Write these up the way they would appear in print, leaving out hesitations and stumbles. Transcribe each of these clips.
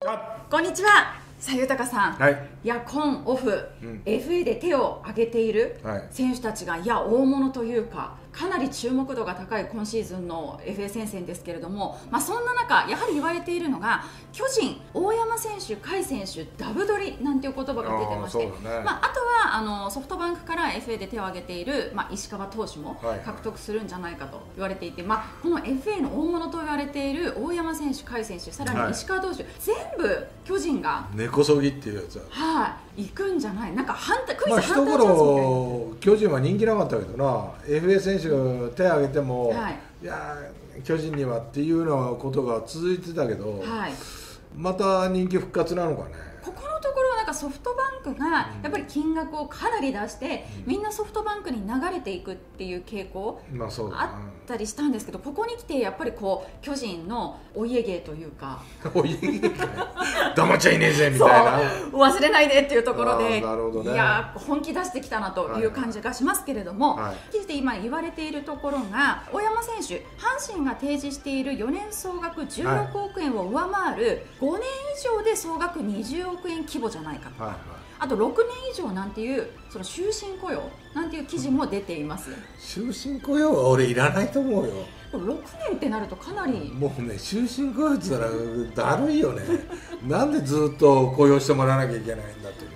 こんにちは。さあ豊さん、 はい、 いや今オフ、FA で手を挙げている選手たちが、いや大物というかかなり注目度が高い今シーズンの FA 戦線ですけれども、そんな中やはり言われているのが巨人、大山選手、甲斐選手ダブ取りなんていう言葉が出てまして、あとはソフトバンクから FA で手を挙げている、石川投手も獲得するんじゃないかと言われていて、この FA の大物と言われている大山選手、甲斐選手、さらに石川投手、全部巨人が根こそぎっていうやつ行くんじゃない、なんかクイズ一頃巨人は人気なかったけどな、 FA 選手が手を挙げても、いや巨人にはっていうようなことが続いてたけど、また人気復活なのかね。 ここのところなんかソフトバンクがやっぱり金額をかなり出して、みんなソフトバンクに流れていくっていう傾向あったりしたんですけど、ここに来てやっぱり巨人のお家芸というかお家芸黙っちゃいねえぜみたいな忘れないでっていうところで、 いや本気出してきたなという感じがしますけれども、記事で今言われているところが、大山選手、阪神が提示している4年総額16億円を上回る5年以上で総額20億円規模じゃないかと、あと6年以上なんていうその終身雇用なんていう記事も出ています。 終身雇用は俺いらないと思うよ。 6年ってなるとかなりもうね、終身雇用って言ったらだるいよねなんでずっと雇用してもらわなきゃいけないんだという、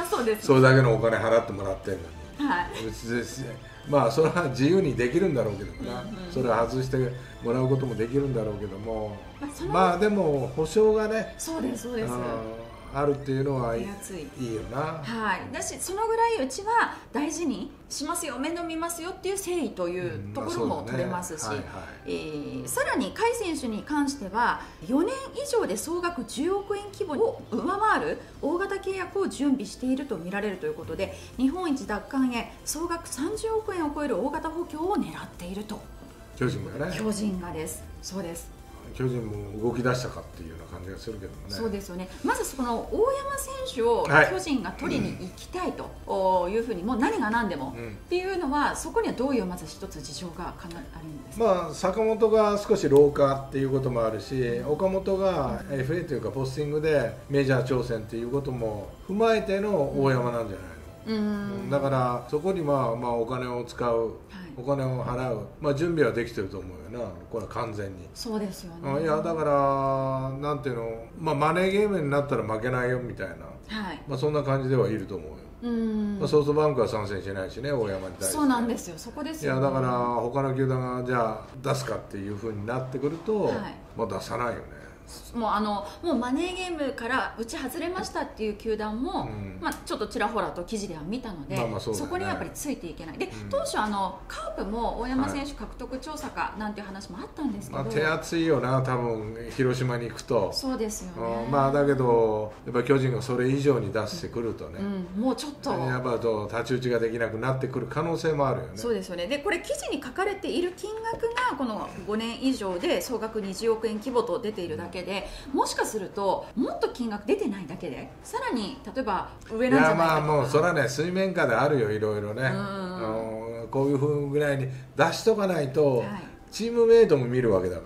そうです、 それだけのお金払ってもらってるのに、別ですね。それは自由にできるんだろうけどな、それを外してもらうこともできるんだろうけども、でも保証がね、 そうですそうです、 あるっていうのはいいよな。 だし、そのぐらいうちは大事にしますよ、面倒見ますよっていう誠意というところも取れますし、さらに甲斐選手に関しては4年以上で総額10億円規模を上回る大型契約を準備していると見られるということで、日本一奪還へ総額30億円を超える大型補強を狙っていると。 巨人がね、 巨人がです。そうです。 巨人も動き出したかっていうような感じがするけどもね。 そうですよね。まずその大山選手を巨人が取りに行きたいというふうに、もう何が何でもっていうのは、そこにはどういうまず一つ事情がかなりあるんですか。 坂本が少し老化っていうこともあるし、岡本が FA というかポスティングでメジャー挑戦っていうことも踏まえての大山なんじゃないの。だからそこにお金を使う、お金を払う、準備はできてると思うよな、これは完全に。そうですよね。いやだからなんていうの、マネーゲームになったら負けないよみたいな、そんな感じではいると思うよ。ソフトバンクは参戦しないしね、大山に対して。そうなんですよ、そこですよね。いやだから他の球団がじゃあ出すかっていうふうになってくると、出さないよね。 もうマネーゲームから打ち外れましたっていう球団も、ちょっとちらほらと記事では見たので、そこにはやっぱりついていけない。で、当初カープも大山選手獲得調査かなんていう話もあったんですけど、 手厚いよな、多分広島に行くと。 そうですよね。 だけどやっぱ巨人がそれ以上に出してくるとね、 もうちょっとやっぱ太刀打ちができなくなってくる可能性もあるよね。 そうですよね。で、これ記事に書かれている金額がこの5年以上で総額20億円規模と出ているだけで、もしかするともっと金額出てないだけでさらに例えば上なんじゃないかとか。 もうそれはね、水面下であるよ、いろいろね。こういうふうぐらいに出しとかないと、チームメイトも見るわけだから。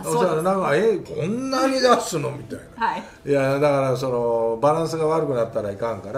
そうだ、なんかこんなに出すのみたいな。いやだからそのバランスが悪くなったらいかんから、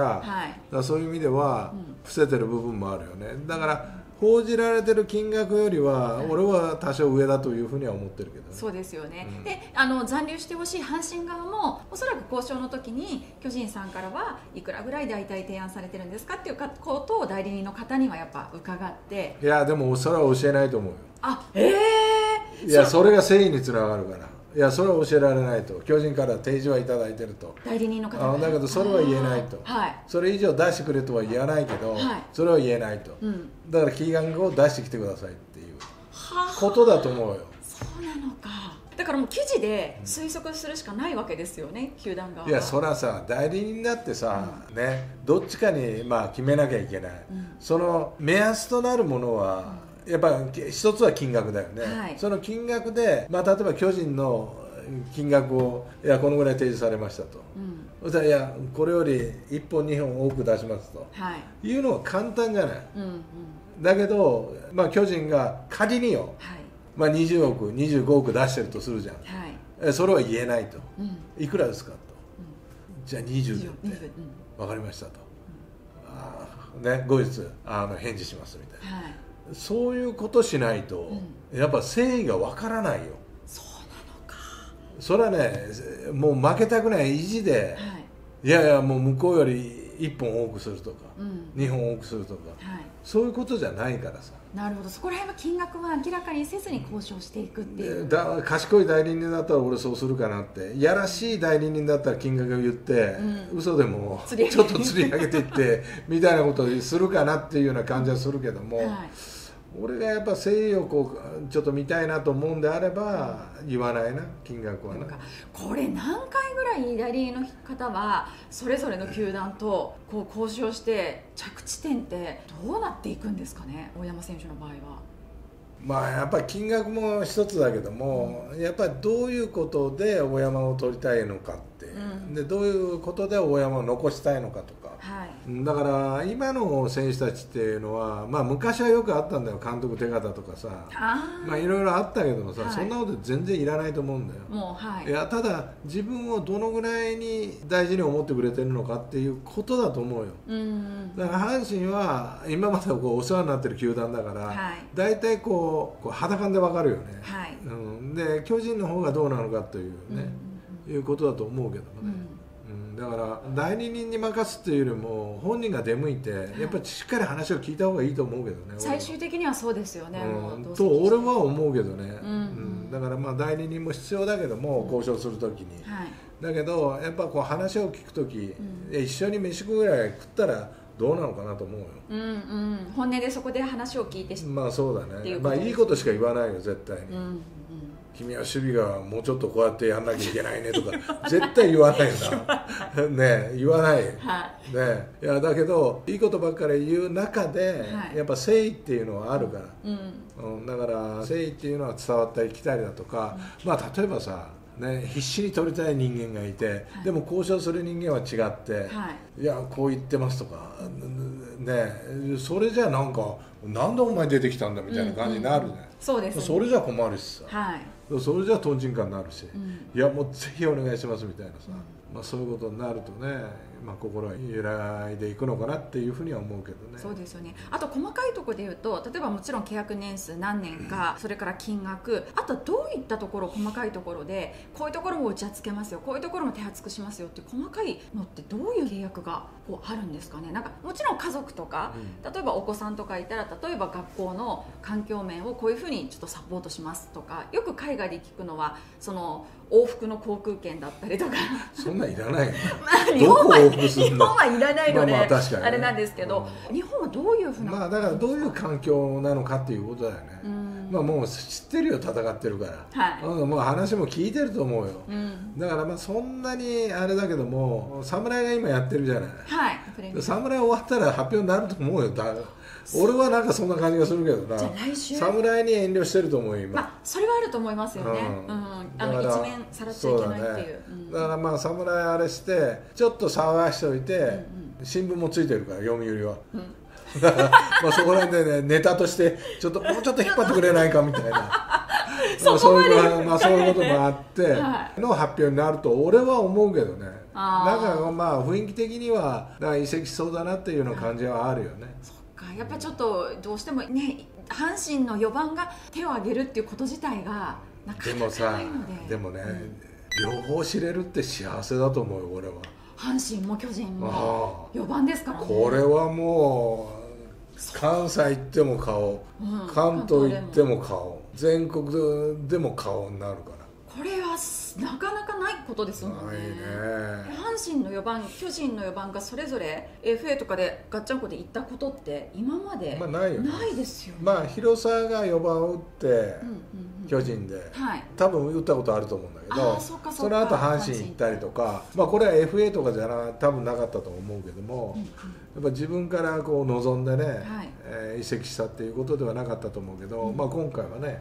そういう意味では伏せてる部分もあるよね。だから報じられてる金額よりは俺は多少上だというふうには思ってるけどね。 そうですよね。で、残留してほしい阪神側もおそらく交渉の時に巨人さんからはいくらぐらい大体提案されてるんですかっていうことを代理人の方にはやっぱ伺って。 いやでもそれは教えないと思うよ。いやそれが誠意につながるから。いやそれは教えられないと、巨人から提示はいただいてると、 代理人の方だけどそれは言えないと、それ以上出してくれとは言わないけど、それは言えないと、だから金額を出してきてくださいっていうことだと思うよ。 そうなのか。だからもう記事で推測するしかないわけですよね、球団側は。 いやそれはさ、代理人だってさ、どっちかに決めなきゃいけない、その目安となるものは、やっぱ一つは金額だよね。その金額で、例えば巨人の金額をこのぐらい提示されましたと、そしたらいやこれより1本2本多く出しますと、いうのは簡単じゃない。だけど、巨人が仮によ、20億25億出してるとするじゃん。 それは言えないと、いくらですかと、じゃあ20でって、分かりましたと、ね、後日返事しますみたいな、そういうことしないと、やっぱ誠意が分からないよ。 そうなのか。 それはね、もう負けたくない意地で、いやいやもう向こうより1本多くするとか、2本多くするとか、そういうことじゃないからさ。 なるほど、そこら辺は金額は明らかにせずに交渉していくっていう。 賢い代理人だったら俺そうするかなって、やらしい代理人だったら金額を言って、嘘でもちょっと釣り上げていってみたいなことをするかなっていうような感じはするけども、俺がやっぱ誠意をこうちょっと見たいなと思うんであれば言わないな、金額はな。 これ何回ぐらい代理人の方はそれぞれの球団とこう交渉して着地点ってどうなっていくんですかね、大山選手の場合は。 まあやっぱり金額も一つだけども、やっぱりどういうことで大山を取りたいのかって、でどういうことで大山を残したいのかとか、だから今の選手たちっていうのは、まあ、昔はよくあったんだよ、監督手形とかさ、まあいろいろあったけどもさ、そんなこと全然いらないと思うんだよ。 もう、 いやただ自分をどのぐらいに大事に思ってくれてるのかっていうことだと思うよ。だから阪神は今までこうお世話になってる球団だから、大体こう肌感で分かるよね、で巨人の方がどうなのかというね、いうことだと思うけどもね、だから代理人に任すっていうよりも本人が出向いてやっぱりしっかり話を聞いた方がいいと思うけどね、 最終的にはそうですよね、 と俺は思うけどね、だからまあ代理人も必要だけども、交渉するときに、だけどやっぱこう話を聞くとき、一緒に飯食うぐらい食ったらどうなのかなと思うよ。 本音でそこで話を聞いて、 まあそうだね、まあいいことしか言わないよ絶対に、君は守備がもうちょっとこうやってやんなきゃいけないねとか絶対言わないよなね、言わない、ね、いやだけどいいことばっかり言う中で、やっぱ誠意っていうのはあるから、だから誠意っていうのは伝わってきたりだとか、まあ例えばさね、必死に取りたい人間がいて、でも交渉する人間は違って、いやこう言ってますとか、ね、それじゃなんかなんでお前出てきたんだみたいな感じになるじゃない、 そうですね、 それじゃ困るしさ、それじゃとんちんかになるし、いやもうぜひお願いしますみたいなさ、まあ、そういうことになるとね、まあ、心が揺らいでいくのかなっていうふうには思うけどね。 そうですよね。あと細かいところで言うと、例えばもちろん契約年数何年か、それから金額、あとどういったところ、細かいところでこういうところも打ちつけますよ、こういうところも手厚くしますよって細かいのってどういう契約がこうあるんですかね。なんかもちろん家族とか、例えばお子さんとかいたら、例えば学校の環境面をこういうふうにちょっとサポートしますとか、よく海外で聞くのはその往復の航空券だったりとかそんなんいらないよ日本はいらないので、あれなんですけど、日本はどういうふうな、 まあだからどういう環境なのかっていうことだよね。まあもう知ってるよ、戦ってるから、もう話も聞いてると思うよ、だからまあそんなにあれだけども、侍が今やってるじゃない、侍終わったら発表になると思うよ。俺はなんかそんな感じがするけどな。 じゃあ来週侍に遠慮してると思うよ今。 まあそれはあると思いますよね、一面さらっちゃいけないっていう、 だからまあ侍あれしてちょっと騒がしておいて、新聞もついてるから読売は、だからまあそこら辺でね、ネタとしてちょっともうちょっと引っ張ってくれないかみたいなそういうこともあっての発表になると俺は思うけどね。なんかまあ雰囲気的にはだから移籍しそうだなっていうような感じはあるよね。 やっぱりちょっとどうしてもね、阪神の4番が手を挙げるっていうこと自体がなかなかないので。 でもね、両方知れるって幸せだと思うよ俺は。 阪神も巨人も4番ですからね。 これはもう関西行っても顔、関東行っても顔、全国でも顔になるから。 これはなかなかないことですもんね。阪神の4番、巨人の4番がそれぞれ FA とかでガッチャンコで行ったことって今までないですよね。 まあ広沢が4番を打って巨人で、多分打ったことあると思うんだけど、その後阪神行ったりとか、まあこれは FA とかじゃ多分なかったと思うけども、やっぱ自分からこう望んでね、移籍したっていうことではなかったと思うけど、まあ今回はね、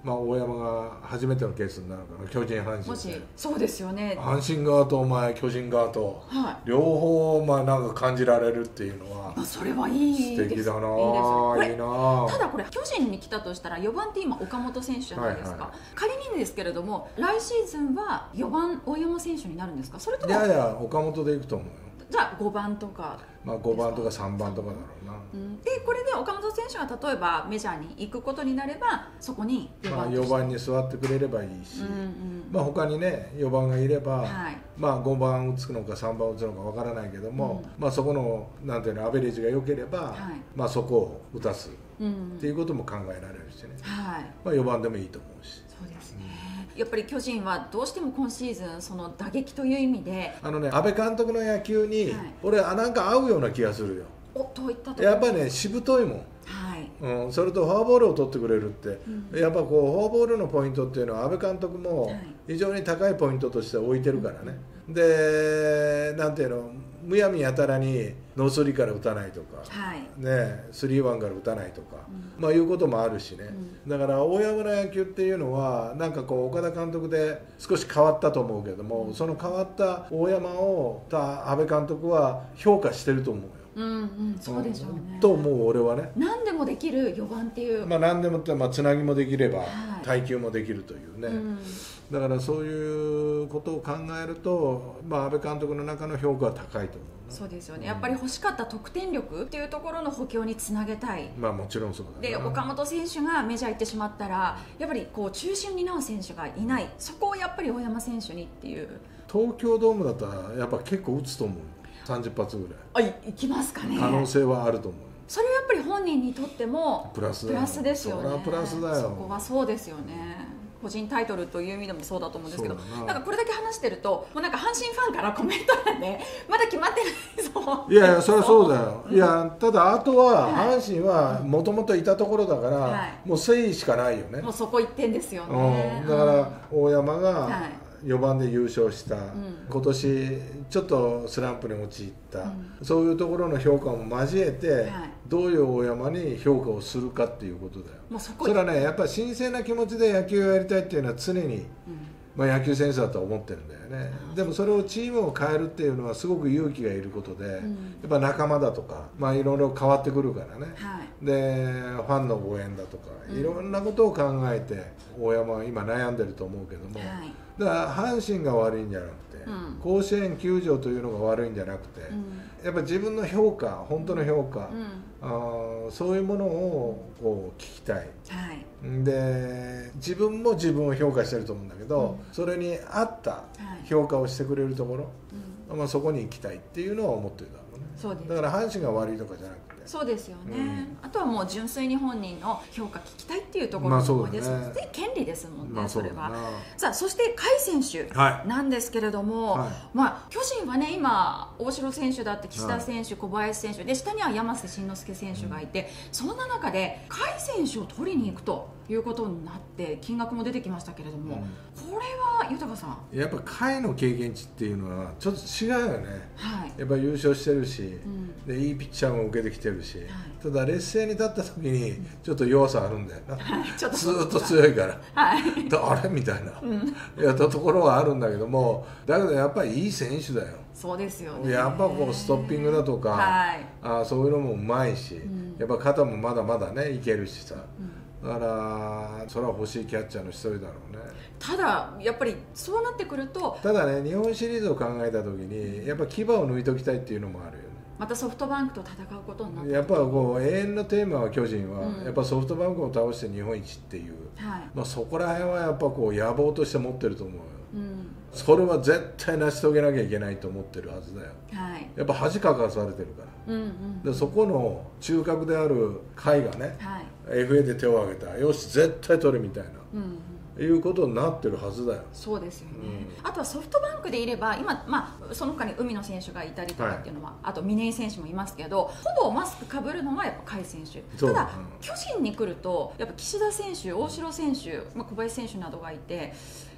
大山が初めてのケースになるかな、巨人阪神もしそうですよね、 阪神側と巨人側と、両方なんか感じられるっていうのは、 それはいいです。 素敵だな、いいな。 ただこれ巨人に来たとしたら4番って今岡本選手じゃないですか、仮にですけれども来シーズンは4番大山選手になるんですか、それともいや岡本でいくと思うよ。 じゃあ5番とか 5番とか3番とかだろうな、 でこれで岡本選手が例えばメジャーに行くことになればそこに 4番に座ってくれればいいし、他にね4番がいれば、5番打つのか3番打つのかわからないけども、そこのなんていうのアベレージが良ければ、そこを打たすっていうことも考えられるしね、4番でもいいと思うし。 そうですね、やっぱり巨人はどうしても今シーズンその打撃という意味で安倍監督の野球に、俺なんか合うような気がするよ。 どういったところ？ やっぱりね、しぶといもん、それとフォアボールを取ってくれるって、やっぱこうフォアボールのポイントっていうのは安倍監督も非常に高いポイントとして置いてるからね、でなんていうの、むやみやたらにノースリーから打たないとか、スリーワンから打たないとか、いうこともあるしね、だから大山の野球っていうのはなんかこう岡田監督で少し変わったと思うけども、その変わった大山を安倍監督は評価してると思うよ。 そうでしょうね。 と思う俺はね。 何でもできる4番っていう。 何でもってつなぎもできれば、耐久もできるというね。だからそういうことを考えると、安倍監督の中の評価は高いと思う。 そうですよね。やっぱり欲しかった得点力っていうところの補強につなげたい。 もちろんそうだね。 で岡本選手がメジャー行ってしまったら、やっぱりこう中心に担う選手がいない。そこをやっぱり大山選手にっていう。 東京ドームだったらやっぱ結構打つと思う。30発ぐらい。 いきますかね。 可能性はあると思う。 それはやっぱり本人にとってもプラスですよね。 それはプラスだよ。 そこはそうですよね。個人タイトルという意味でもそうだと思うんですけど、なんかこれだけ話してると、もうなんか阪神ファンからコメント欄でまだ決まってないぞ。 いやそれはそうだよ。いやただあとは阪神はもともといたところだから、もう誠意しかないよね。 もうそこ1点ですよね。 だから大山が4番で優勝した、今年ちょっとスランプに陥った、そういうところの評価も交えて、どういう大山に評価をするかっていうことだよ。それはね、やっぱり神聖な気持ちで野球をやりたいっていうのは常に、野球選手だと思ってるんだよね。でもそれをチームを変えるっていうのはすごく勇気がいることで、やっぱ仲間だとか、いろいろ変わってくるからね、でファンの応援だとか、いろんなことを考えて大山は今悩んでると思うけども、だから阪神が悪いんじゃなくて、甲子園球場というのが悪いんじゃなくて、やっぱり自分の評価、本当の評価、そういうものをこう聞きたい、で自分も自分を評価してると思うんだけど、それに合った評価をしてくれるところ、そこに行きたいっていうのは思ってるだろうね。 そうです。 だから阪神が悪いとかじゃなくて、 そうですよね、あとはもう純粋に本人の評価聞きたいっていうところの思いですので、権利ですもんね、それは。さあそして甲斐選手なんですけれども、巨人はね今大城選手だって岸田選手、小林選手で、下には山瀬慎之介選手がいて、そんな中で甲斐選手を取りに行くということになって金額も出てきましたけれども、これは豊さん、 やっぱ甲斐の経験値っていうのはちょっと違うよね、やっぱ優勝してるし、でいいピッチャーも受けてきてるし、ただ劣勢に立った時にちょっと弱さあるんだよな、ずっと強いから、あれみたいな、やったところはあるんだけども、だけどやっぱりいい選手だよ。 そうですよね。 やっぱこうストッピングだとか、そういうのもうまいし、やっぱ肩もまだまだねいけるしさ、だからそれは欲しいキャッチャーの一人だろうね。 ただやっぱりそうなってくると、 ただね、日本シリーズを考えた時にやっぱ牙を抜いておきたいっていうのもあるよね。 またソフトバンクと戦うことになってやっぱこう永遠のテーマは巨人は、やっぱソフトバンクを倒して日本一っていう、そこら辺はやっぱこう野望として持ってると思うよ、それは絶対成し遂げなきゃいけないと思ってるはずだよ、やっぱ恥かかされてるから、でそこの中核である会がね、FA で手を挙げた、よし絶対取るみたいな、いうことになってるはずだよ。 そうですよね、あとはソフトバンクでいれば今、その他に海野選手がいたりとかっていうのは、あと嶺井選手もいますけど、ほぼマスクかぶるのはやっぱ甲斐選手。ただ、巨人に来るとやっぱ岸田選手、大城選手、小林選手などがいて、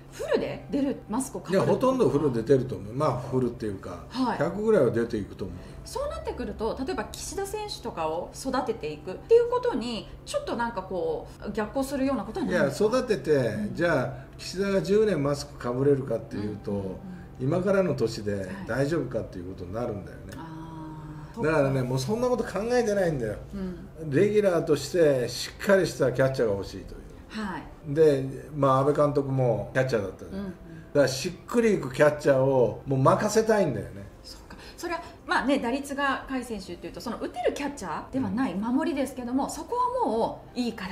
フルで出るマスクをかぶる。 いやほとんどフルで出ると思う。まあフルっていうか、はい、100ぐらいは出ていくと思う。 そうなってくると、例えば岸田選手とかを育てていくっていうことにちょっとなんかこう逆行するようなことはないですか？ いや育てて、じゃあ岸田が10年マスクかぶれるかっていうと、今からの年で大丈夫かっていうことになるんだよね。だからね、もうそんなこと考えてないんだよ、レギュラーとしてしっかりしたキャッチャーが欲しいという、はい、で、阿部監督もキャッチャーだったじゃん、だからしっくりいくキャッチャーをもう任せたいんだよね。 そうか、それは打率が甲斐選手というとその打てるキャッチャーではない守りですけども、そこはもういいから。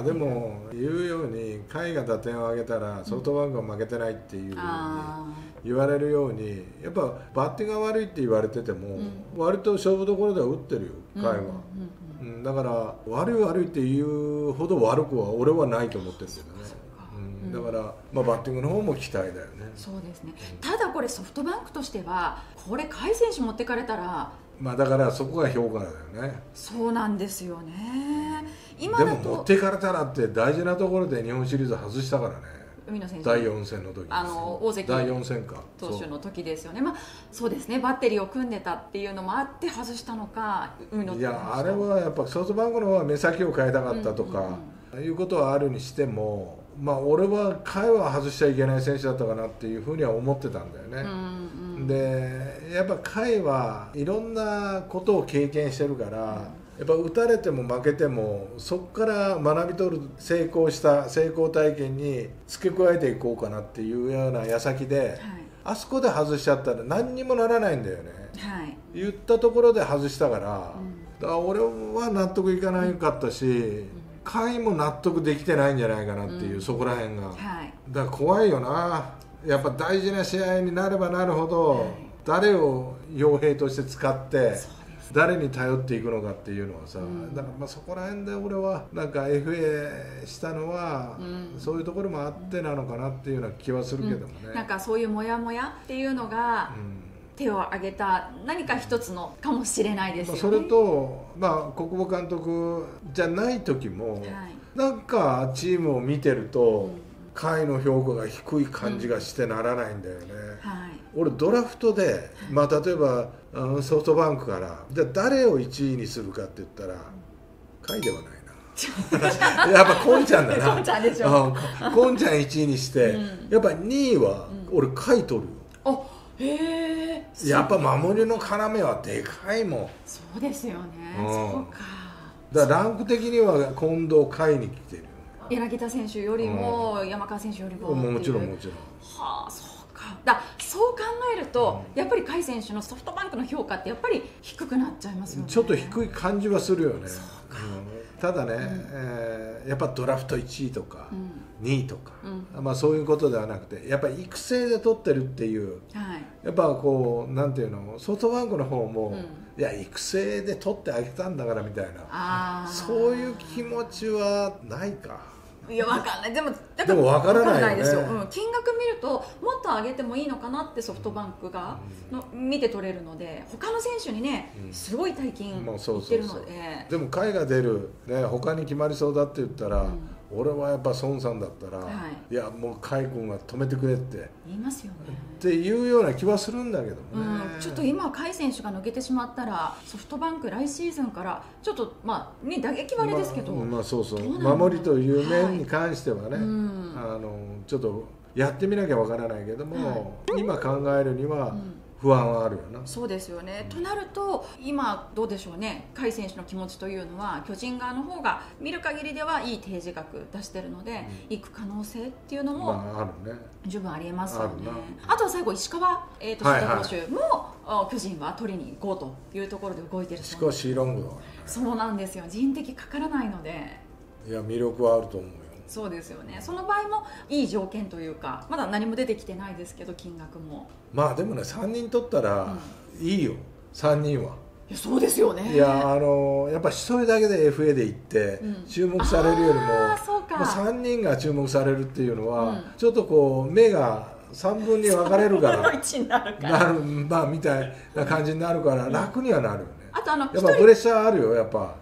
でも言うように甲斐が打点を上げたらソフトバンクは負けてないっていうふうに言われるように、やっぱバッティングが悪いって言われてても、割と勝負どころでは打ってるよ甲斐は。だから悪いっていうほど悪くは俺はないと思ってるけどね。だから、バッティングの方も期待だよね。 そうですね。ただこれソフトバンクとしてはこれ甲斐選手持ってかれたら、 だからそこが評価だよね。 そうなんですよね。 今だとでも持ってかれたらって大事なところで日本シリーズ外したからね。 海野選手第4戦の時、 大関第4戦か投手の時ですよね。そうですね、バッテリーを組んでたっていうのもあって外したのか。 いやあれはやっぱソフトバンクの方は目先を変えたかったとか、いうことはあるにしても、俺は甲斐は外しちゃいけない選手だったかなっていうふうには思ってたんだよね。でやっぱ甲斐はいろんなことを経験してるから、やっぱ打たれても負けてもそこから学び取る成功体験に付け加えていこうかなっていうような矢先で、あそこで外しちゃったら何にもならないんだよね、言ったところで外したから、だから俺は納得いかなかったし、甲斐も納得できてないんじゃないかなっていう、そこら辺が、だから怖いよな。やっぱ大事な試合になればなるほど、誰を傭兵として使って誰に頼っていくのかっていうのはさ、だからそこら辺で俺はなんか FA したのは、そういうところもあってなのかなっていうような気はするけどもね、 なんかそういうモヤモヤっていうのが、手を挙げた何か一つのかもしれないですよね。 それと、小久保監督じゃない時も、なんかチームを見てると、甲斐の評価が低い感じがしてならないんだよね。俺ドラフトで、例えばソフトバンクからじゃあ誰を1位にするかって言ったら甲斐ではないなやっぱコンちゃんだな。 コンちゃんでしょ。 コンちゃん1位にして、やっぱ2位は俺甲斐取るよ。やっぱ守りの要はでかいもん。 そうですよね。そうか。 だからランク的には近藤甲斐に来てる。 柳田選手よりも、山川選手よりももちろんもちろん。 そうか。そう考えると、やっぱり甲斐選手のソフトバンクの評価ってやっぱり低くなっちゃいますよね。 ちょっと低い感じはするよね。ただね、やっぱドラフト1位とか2位とか、そういうことではなくて、やっぱり育成で取ってるっていう、やっぱこうなんていうの、ソフトバンクの方も、いや育成で取ってあげたんだからみたいな、そういう気持ちはないか。 いや分かんない。でも分からないですよ。金額見るともっと上げてもいいのかなってソフトバンクが見て取れるので、他の選手にねすごい大金いってるので。 でも甲斐が出る、他に決まりそうだって言ったら、俺はやっぱ孫さんだったら、いやもう甲斐君は止めてくれって言いますよねっていうような気はするんだけどもね。 ちょっと今甲斐選手が抜けてしまったらソフトバンク来シーズンからちょっと打撃はあれですけど、 守りという面に関してはね、ちょっとやってみなきゃわからないけども、今考えるには不安はあるよな。 そうですよね。となると今どうでしょうね、甲斐選手の気持ちというのは巨人側の方が見る限りではいい提示額出してるので、行く可能性っていうのも十分ありえますよね。あとは最後石川投手も巨人は取りに行こうというところで動いてるそうです。 しかしロングだからね。 そうなんですよ。人的かからないので。 いや魅力はあると思うよ。 そうですよね。その場合もいい条件というか、まだ何も出てきてないですけど金額も。 でもね、3人取ったらいいよ、3人は。 いやそうですよね。 いややっぱ1人だけで FA で行って注目されるよりも、3人が注目されるっていうのは、ちょっとこう目が3分に分かれるからみたいな感じになるから楽にはなるよね。 あとやっぱプレッシャーあるよ、やっぱ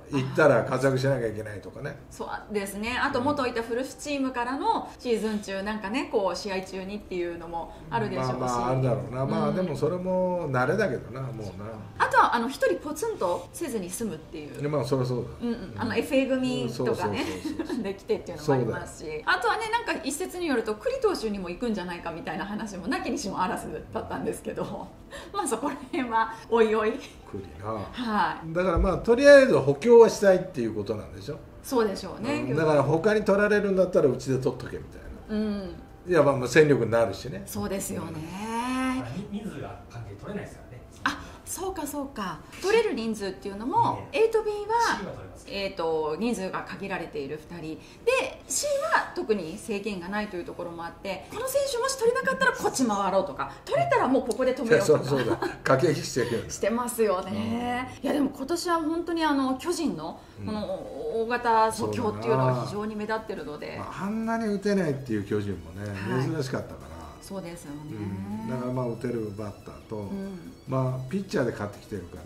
行ったら活躍しなきゃいけないとかね。 そうですね。あと元いた古巣チームからのシーズン中なんかね、こう試合中にっていうのもあるでしょうし、 まああるだろうな、まあでもそれも慣れだけどな、もうな。 あとは一人ポツンとせずに済むっていう、 まあそりゃそうだ、 FA 組とかねできてっていうのもありますし、あとはね、なんか一説によると栗投手にも行くんじゃないかみたいな話もなきにしもあらずだったんですけどまあそこら辺はおいおい栗な、 はい、 だからまあとりあえず補強はしたいっていうことなんでしょ。 そうでしょうね、 だから他に取られるんだったらうちで取っとけみたいな、いやまあ戦力になるしね。 そうですよね、 人数が関係取れないですからね。 そうかそうか、取れる人数っていうのも、A と B は人数が限られている2人で、 C は特に制限がないというところもあって、この選手もし取れなかったらこっち回ろうとか、取れたらもうここで止めようとかそうだ、駆け引きしてるしてますよね。いやでも今年は本当に巨人のこの大型補強っていうのが非常に目立ってるので、 あんなに打てないっていう巨人もね、珍しかったから。 そうですよね、 だからまあ打てるバッターと、まあピッチャーで勝ってきてるから、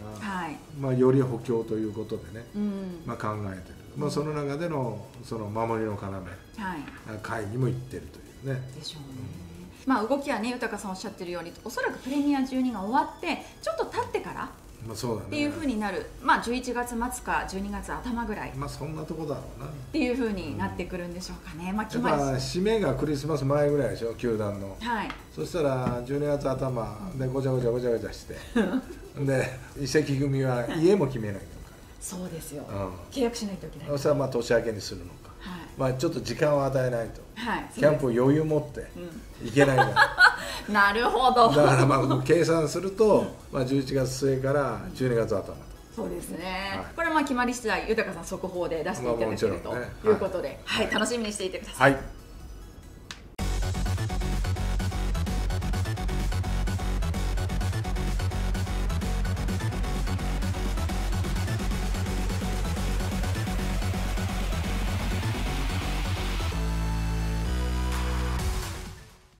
まあより補強ということでね、まあ考えてる、まあその中でのその守りの要、下位にも行ってるというね。 でしょうね。まあ動きはね、豊さんおっしゃってるように、おそらくプレミア12が終わってちょっと経ってからっていうふうになる、まあ11月末か12月頭ぐらい、 まあそんなとこだろうなっていうふうになってくるんでしょうかね。まあやっぱ締めがクリスマス前ぐらいでしょ、球団の。そしたら12月頭でごちゃごちゃしてで移籍組は家も決めないとか。 そうですよ、契約しないといけない。 そしたらまあ年明けにするのか、まあちょっと時間を与えないと、キャンプを余裕持っていけないから。 なるほど。 だからまあ計算すると、まあ11月末から12月頭と。 そうですね、これはまあ決まり次第豊さん速報で出していただけるということで、楽しみにしていてください。